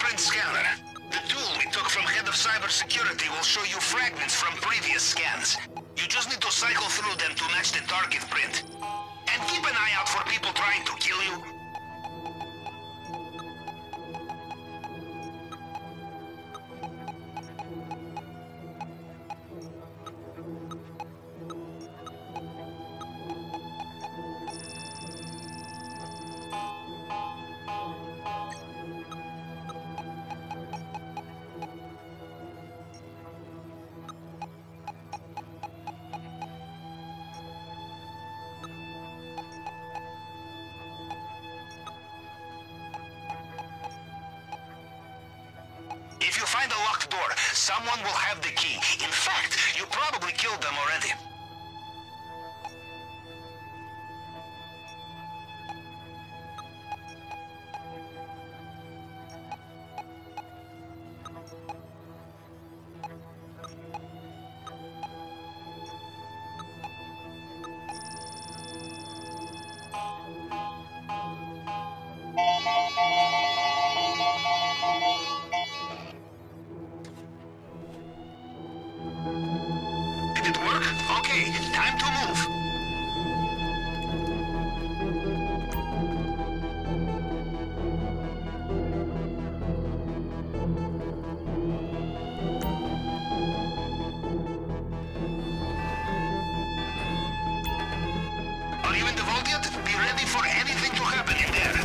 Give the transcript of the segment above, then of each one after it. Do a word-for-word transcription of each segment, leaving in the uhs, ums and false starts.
fingerprint scanner. The tool we took from Head of Cybersecurity will show you fragments from previous scans. You just need to cycle through them to match the target print. And keep an eye out for people trying to kill you. If you find a locked door, someone will have the key. In fact, you probably killed them already. Did it work? Okay, time to move. Are you in the vault yet? Be ready for anything to happen in there.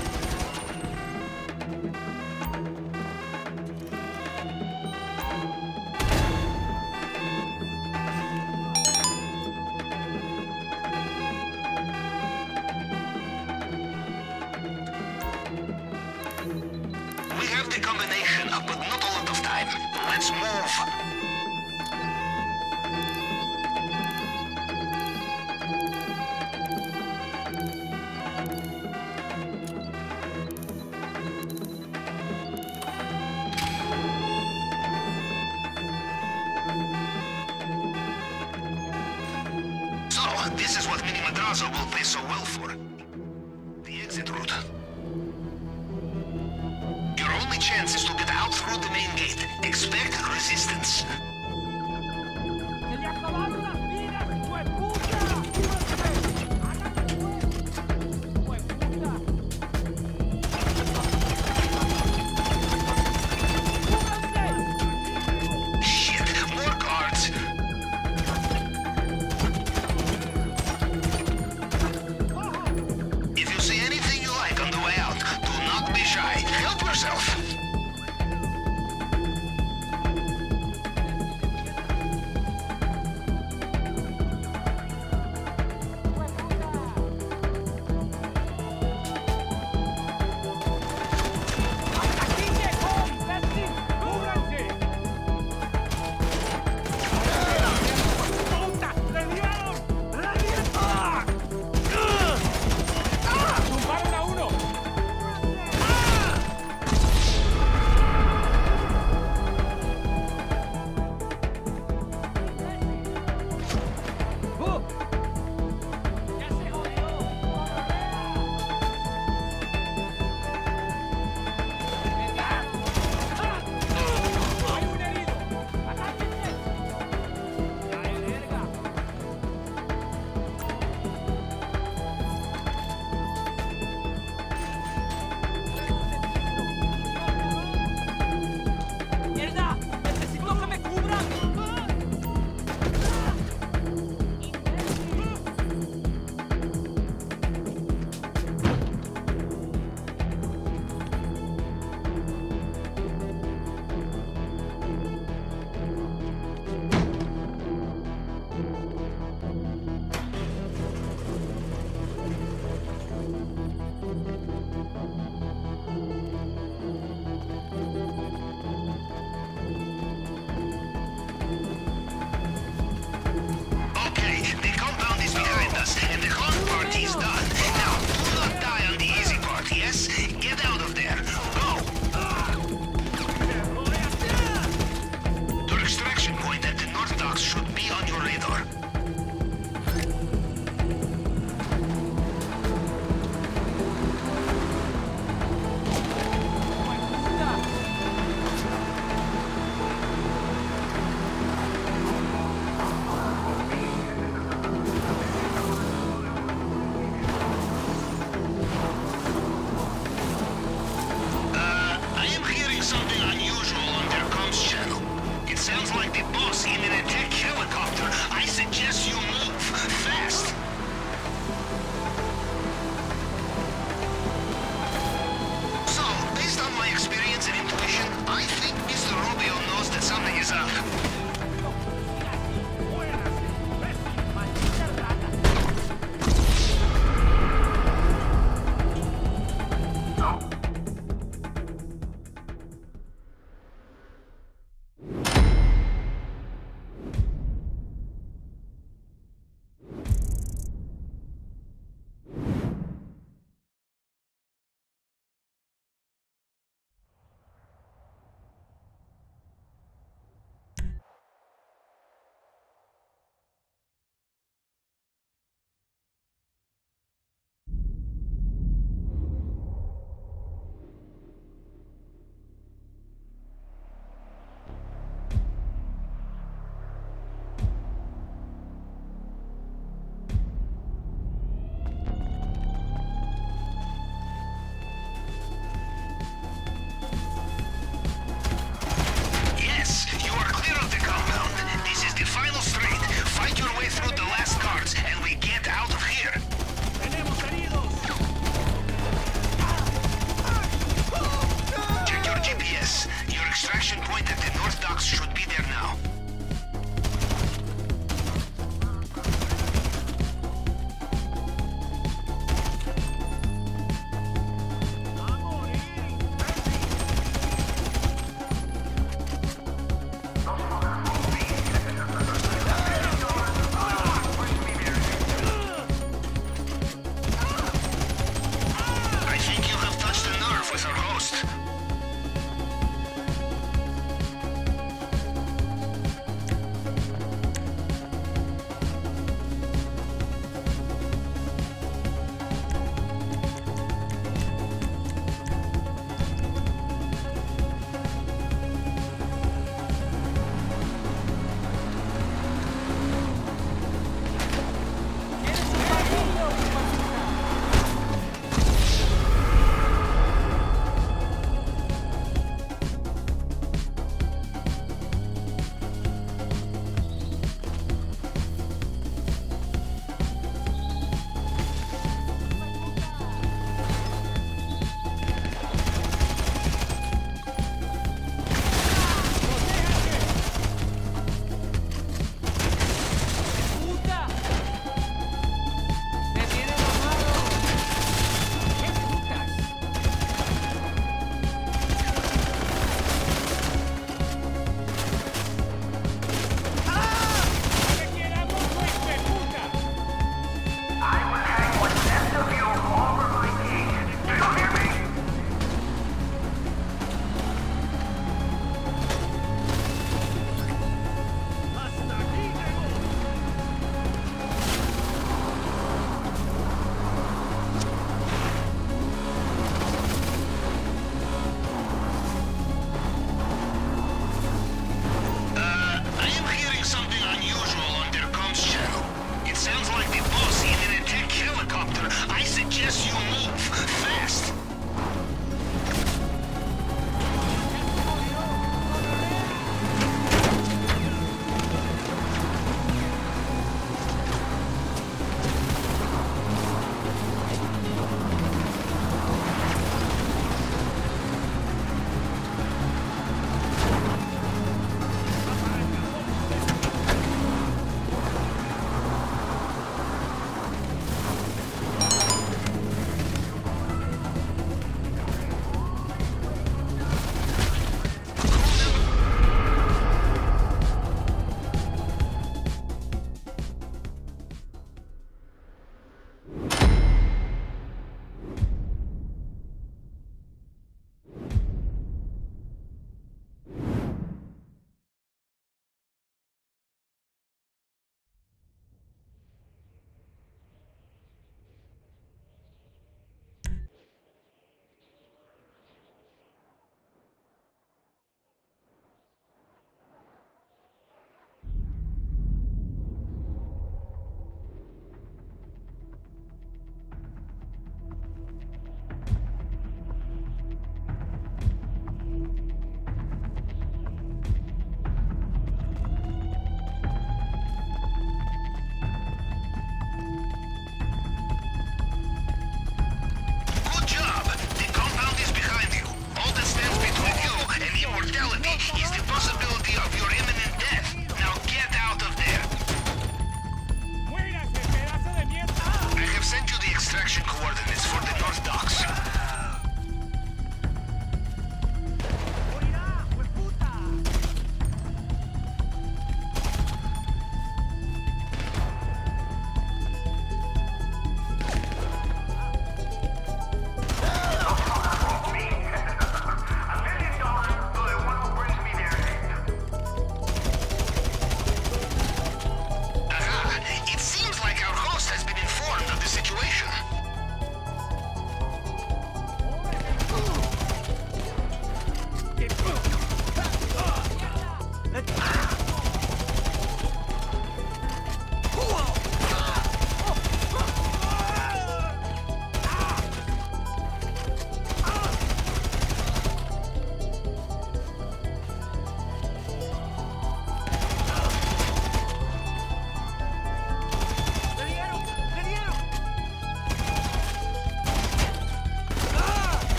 We have the combination, but not a lot of time. Let's move. So, this is what Mini Madrazo will pay so well for. The exit route. Your only chance is to get out through the main gate. Expect resistance. Shit, more guards. If you see anything you like on the way out, do not be shy. Help yourself.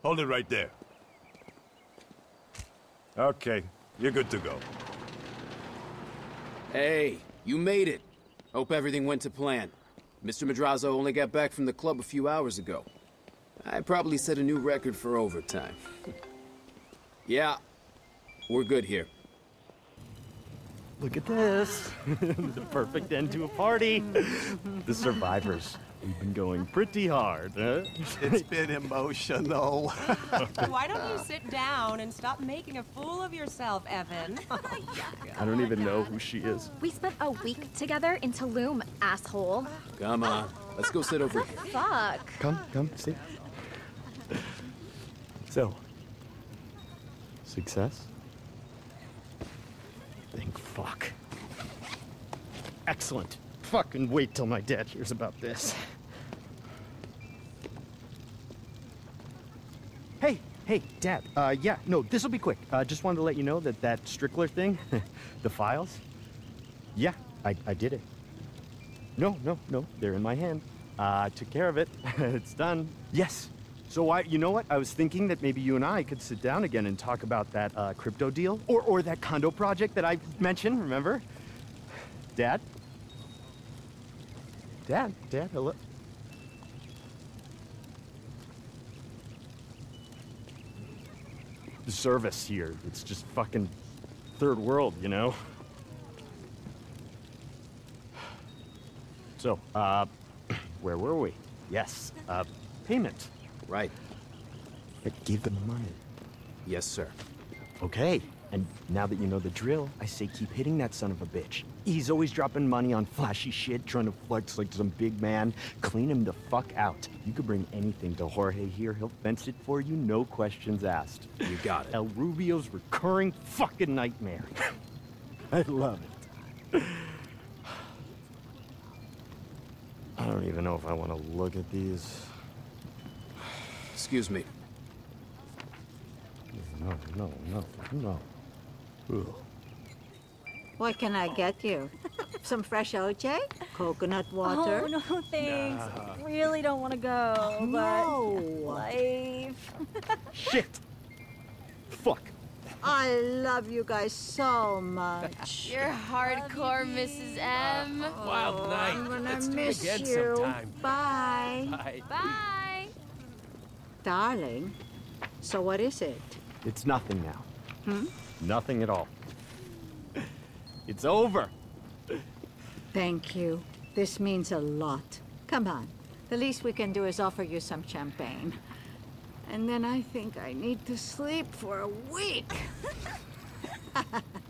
Hold it right there. Okay, you're good to go. Hey, you made it. Hope everything went to plan. Mister Madrazo only got back from the club a few hours ago. I probably set a new record for overtime. Yeah, we're good here. Look at this. The perfect end to a party. The survivors. We've been going pretty hard, huh? It's been emotional. Why don't you sit down and stop making a fool of yourself, Evan? I don't even know who she is. We spent a week together in Tulum, asshole. Come on, let's go sit over here. Fuck. Come, come, sit. So, success? Thank fuck. Excellent. Fucking wait till my dad hears about this. Hey, hey, Dad. Uh, yeah, no, this'll be quick. Uh, just wanted to let you know that that Strickler thing, the files, yeah, I, I did it. No, no, no, they're in my hand. Uh, I took care of it. It's done. Yes. So I, you know what? I was thinking that maybe you and I could sit down again and talk about that uh, crypto deal, or or that condo project that I mentioned. Remember, Dad? Dad, Dad, hello. The service here, it's just fucking third world, you know? So, uh, where were we? Yes, uh, payment. Right. I gave them the money. Yes, sir. Okay, and now that you know the drill, I say keep hitting that son of a bitch. He's always dropping money on flashy shit, trying to flex like some big man. Clean him the fuck out. You could bring anything to Jorge here. He'll fence it for you, no questions asked. You got it. El Rubio's recurring fucking nightmare. I love it. I don't even know if I want to look at these. Excuse me. No, no, no, no. Ugh. What can I get you? Some fresh O J? Coconut water? Oh, no, thanks. Really don't want to go, but No. life. Shit! Fuck. I love you guys so much. You're hardcore, Missus M. Wild night. I'm gonna Let's do miss it again you. sometime. Bye. Bye. Bye. Darling, so what is it? It's nothing now. Hmm? Nothing at all. It's over. Thank you. This means a lot. Come on. The least we can do is offer you some champagne. And then I think I need to sleep for a week.